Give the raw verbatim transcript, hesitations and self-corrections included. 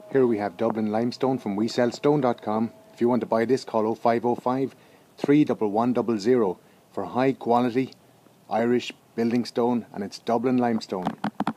Here we have Dublin Limestone from we sell stone dot com. If you want to buy this, call oh five oh five, three one one zero zero for high quality Irish building stone, and it's Dublin Limestone.